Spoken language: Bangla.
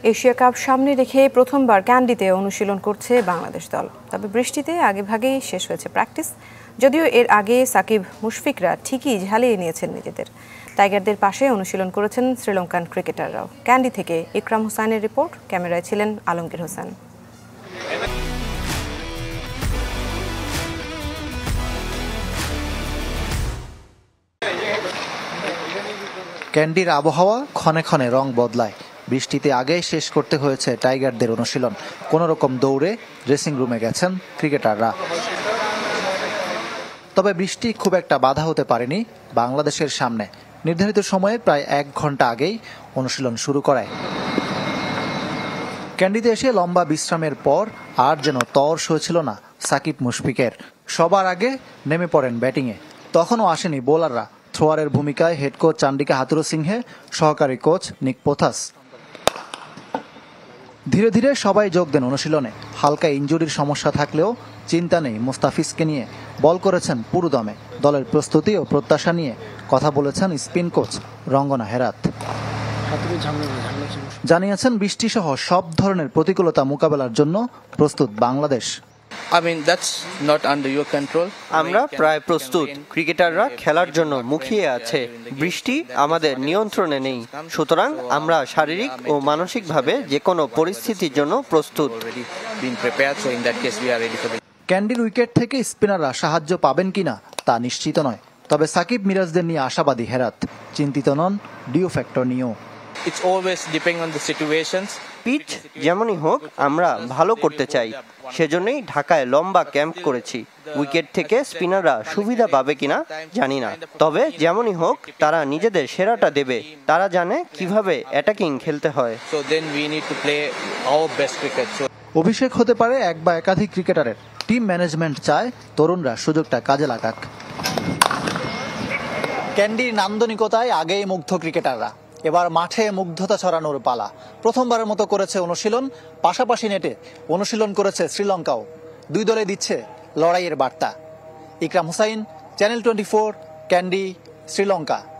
এশিয়া কাপ সামনে রেখে প্রথমবার ক্যান্ডিতে অনুশীলন করছে বাংলাদেশ দল। তবে বৃষ্টিতে আগেভাগেই শেষ হয়েছে প্র্যাকটিস। যদিও এর আগে সাকিব মুশফিকরা ঠিকই ঝালিয়ে নিয়েছেন নিজেদের। টাইগারদের পাশে অনুশীলন করেছেন শ্রীলঙ্কান ক্রিকেটাররাও। ক্যান্ডি থেকে ইকরাম হোসেনের রিপোর্ট, ক্যামেরায় ছিলেন আলমগীর হোসেন। ক্যান্ডির আবহাওয়া ক্ষণে ক্ষণে রং বদলায়। বৃষ্টিতে আগেই শেষ করতে হয়েছে টাইগারদের অনুশীলন। কোনো রকম দৌড়ে ড্রেসিং রুমে গেছেন ক্রিকেটাররা। তবে বৃষ্টি খুব একটা বাধা হতে পারেনি বাংলাদেশের সামনে। নির্ধারিত সময়ে প্রায় 1 ঘন্টা আগেই অনুশীলন শুরু করায়। ক্যান্ডিতে এসে লম্বা বিশ্রামের পর আর যেন তর সইছিল না সাকিব মুশফিকের। সবার আগে নেমে পড়েন ব্যাটিংয়ে। তখনও আসেনি বোলাররা। থ্রোয়ারের ভূমিকায় হেড কোচ চান্ডিকা হাথুরুসিংহে, সহকারী কোচ নিক পোথাস। ধীরে ধীরে সবাই যোগ দেন অনুশীলনে। হালকা ইনজুরির সমস্যা থাকলেও চিন্তা নেই মুস্তাফিজকে নিয়ে। বল করেছেন পুরোদমে। দলের প্রস্তুতি ও প্রত্যাশা নিয়ে কথা বলেছেন স্পিন কোচ রঙ্গনা হেরাত। জানিয়েছেন বৃষ্টিসহ সব ধরনের প্রতিকূলতা মোকাবেলার জন্য প্রস্তুত বাংলাদেশ। আমরা প্রায় প্রস্তুত। ক্রিকেটাররা খেলার জন্য মুখিয়ে আছে। বৃষ্টি আমাদের নিয়ন্ত্রণে নেই, সুতরাং আমরা শারীরিক ও মানসিকভাবে যে কোনো পরিস্থিতির জন্য প্রস্তুত। ক্যান্ডির উইকেট থেকে স্পিনাররা সাহায্য পাবেন কিনা তা নিশ্চিত নয়। তবে সাকিব মিরাজদের নিয়ে আশাবাদী হেরাত। চিন্তিত নন ডিউ ফ্যাক্টর নিয়েও। পিচ যেমনই হোক আমরা ভালো করতে চাই, সেজন্যই ঢাকায় লম্বা ক্যাম্প করেছি। উইকেট থেকে স্পিনাররা সুবিধা পাবে কিনা জানি না, তবে যেমনই হোক তারা নিজেদের সেরাটা দেবে। তারা জানে কিভাবে অ্যাটাকিং খেলতে হয়। অভিষেক হতে পারে এক বা একাধিক ক্রিকেটারের। টিম ম্যানেজমেন্ট চায় তরুণরা সুযোগটা কাজে লাগাক। ক্যান্ডির নান্দনিকতায় আগেই মুগ্ধ ক্রিকেটাররা। এবার মাঠে মুগ্ধতা ছড়ানোর পালা। প্রথমবারের মতো করেছে অনুশীলন। পাশাপাশি নেটে অনুশীলন করেছে শ্রীলঙ্কাও। দুই দলে দিচ্ছে লড়াইয়ের বার্তা। ইকরাম হোসেন, চ্যানেল 24, ক্যান্ডি, শ্রীলঙ্কা।